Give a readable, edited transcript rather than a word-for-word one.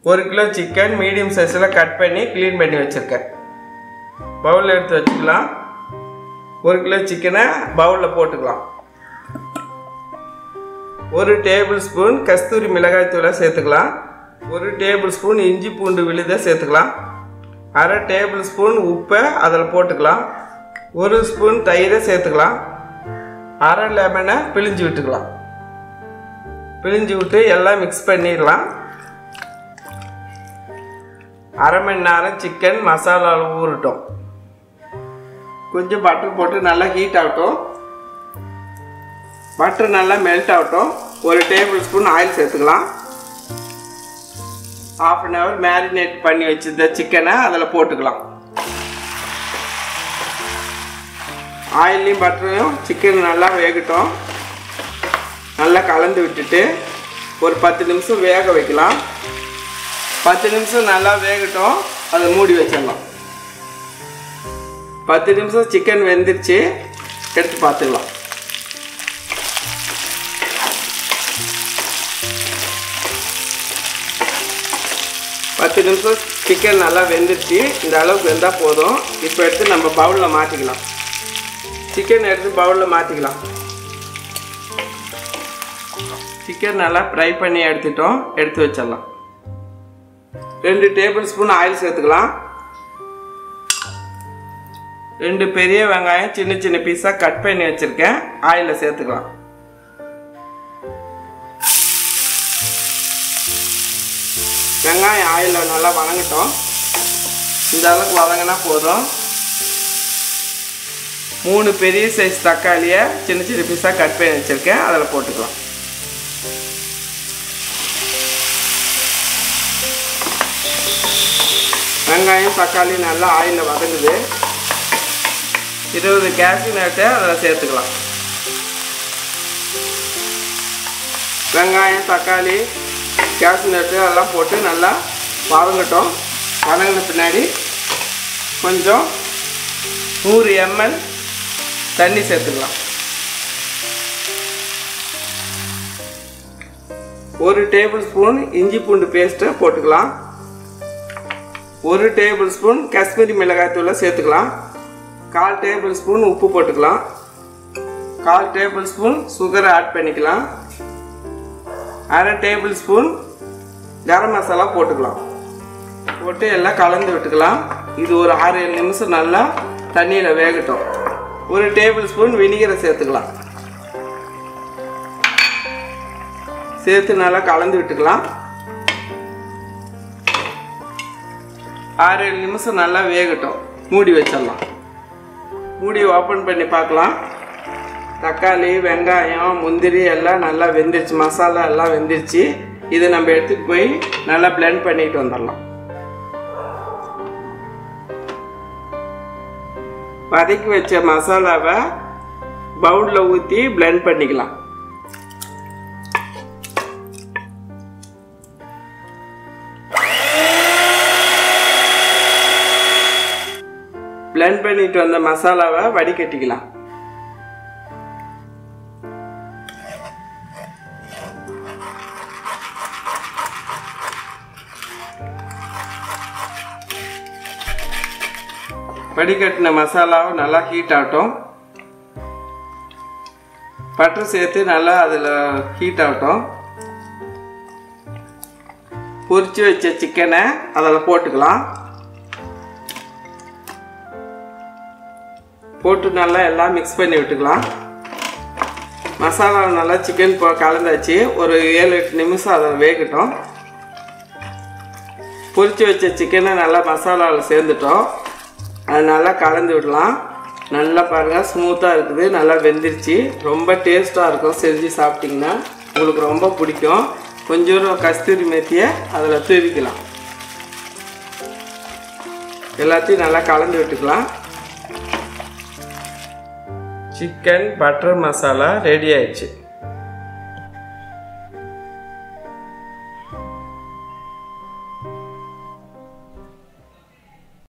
1 kilo chicken medium சைஸில் cut பண்ணி clean பண்ணி வச்சுருக்கேன். பவுலில் எடுத்து வச்சுக்கலாம். 1 கிலோ சிக்கனை பவுலில் போட்டுக்கலாம். 1 டேபிள் ஸ்பூன் கஸ்தூரி மிளகாய் தூளை சேர்த்துக்கலாம். 1 டேபிள் ஸ்பூன் இஞ்சி பூண்டு விழுதை சேர்த்துக்கலாம். 1/2 டேபிள் ஸ்பூன் உப்பை அதில் போட்டுக்கலாம். 1 ஸ்பூன் தயிரை சேர்த்துக்கலாம். 1/2 லெமனை பிழிஞ்சு விட்டுக்கலாம். பிழிஞ்சு விட்டு எல்லாம் மிக்ஸ் பண்ணிடலாம். 1/2 மணி நேரம் சிக்கன் மசாலாவில் ஊறட்டும். கொஞ்சம் பட்டர் போட்டு நல்லா ஹீட் ஆகட்டும். பட்டர் நல்லா மெல்ட் ஆகட்டும். 1 டேபிள் ஸ்பூன் ஆயில் சேர்த்துக்கலாம். 1/2 அன் ஹவர் மேரினேட் பண்ணி வச்சிருந்த சிக்கனை அதில் போட்டுக்கலாம். ஆயிலையும் பட்டரையும் சிக்கன் நல்லா வேகட்டும். நல்லா கலந்து விட்டுட்டு ஒரு 10 நிமிஷம் வேக வைக்கலாம். 10 நிமிஷம் நல்லா வேகட்டும். அதை மூடி வச்சிடலாம். 10 நிமிஷம் சிக்கன் வெந்துருச்சு. எடுத்து பார்த்துக்கலாம். பத்து நிமிஷம் சிக்கன் நல்லா வெந்துருச்சு. இந்த அளவுக்கு வெந்தால் போதும். இப்போ எடுத்து நம்ம பவுலில் மாற்றிக்கலாம். சிக்கன் எடுத்து பவுலில் மாற்றிக்கலாம். சிக்கன் நல்லா ஃப்ரை பண்ணி எடுத்துட்டோம். எடுத்து வச்சிடலாம். 2 டேபிள் ஸ்பூன் ஆயில் சேர்த்துக்கலாம். 2 பெரிய வெங்காயம் சின்ன சின்ன பீஸாக கட் பண்ணி வச்சுருக்கேன். ஆயிலில் சேர்த்துக்கலாம். வெங்காயம் ஆயிலில் நல்லா வதங்கட்டும். இந்த அளவுக்கு வதங்கினா போதும். 3 பெரிய சைஸ் தக்காளியை சின்ன சின்ன பீஸாக கட் பண்ணி வச்சுருக்கேன். அதில் போட்டுக்கலாம். வெங்காயம் தக்காளி நல்லா ஆயிலில் வதங்குது. 20 கேஷ்யூ நட்டை அதில் சேர்த்துக்கலாம். வெங்காயம் தக்காளி கேஷ்யூ நட்டு அதெல்லாம் போட்டு நல்லா வதங்கட்டும். வதங்கின பின்னாடி கொஞ்சம் 100 ml தண்ணி சேர்த்துக்கலாம். 1 டேபிள் ஸ்பூன் இஞ்சி பூண்டு பேஸ்ட்டை போட்டுக்கலாம். 1 டேபிள் ஸ்பூன் காஷ்மீரி மிளகாய் தூளை சேர்த்துக்கலாம். 1/4 டேபிள் ஸ்பூன் உப்பு போட்டுக்கலாம். 1/4 டேபிள் ஸ்பூன் சுகரை ஆட் பண்ணிக்கலாம். 1/2 டேபிள் ஸ்பூன் கரம் மசாலா போட்டுக்கலாம். போட்டு எல்லாம் கலந்து விட்டுக்கலாம். இது ஒரு 6-7 நிமிஷம் நல்லா தண்ணியில் வேகட்டும். 1 டேபிள் ஸ்பூன் வினிகரை சேர்த்துக்கலாம். சேர்த்து நல்லா கலந்து விட்டுக்கலாம். 6-7 நிமிஷம் நல்லா வேகட்டும். மூடி வச்சிடலாம். மூடி ஓப்பன் பண்ணி பார்க்கலாம். தக்காளி வெங்காயம் முந்திரி எல்லாம் நல்லா வெந்துருச்சு. மசாலா எல்லாம் வெந்துருச்சு. இதை நம்ம எடுத்துகிட்டு போய் நல்லா பிளெண்ட் பண்ணிட்டு வந்துடலாம். வதக்கி வச்ச மசாலாவை பவுலில் ஊற்றி பிளெண்ட் பண்ணிக்கலாம். பிளெண்ட் பண்ணிட்டு வந்த மசாலாவை வடிகட்டிக்கலாம். வடிகட்டின மசாலாவை நல்லா ஹீட் ஆகட்டும். பட்டர் சேர்த்து நல்லா அதில் ஹீட் ஆகட்டும். பொரிச்சு வச்ச சிக்கனை அதில் போட்டுக்கலாம். போட்டு நல்லா எல்லாம் மிக்ஸ் பண்ணி விட்டுக்கலாம். மசாலா நல்லா சிக்கன் கலந்தாச்சு. ஒரு 7-8 நிமிஷம் அதை வேகட்டும். பொரிச்சு வச்ச சிக்கனை நல்லா மசாலாவில் சேர்ந்துட்டோம். அது நல்லா கலந்து விடலாம். நல்லா பாருங்கள் ஸ்மூத்தாக இருக்குது. நல்லா வெந்துருச்சு. ரொம்ப டேஸ்ட்டாக இருக்கும். செஞ்சு சாப்பிட்டிங்கன்னா உங்களுக்கு ரொம்ப பிடிக்கும். கொஞ்சம் கஸ்தூரி மேத்தியை அதில் தூவிக்கலாம். எல்லாத்தையும் நல்லா கலந்து விட்டுக்கலாம். சிக்கன் பட்டர் மசாலா ரெடி ஆயிடுச்சு.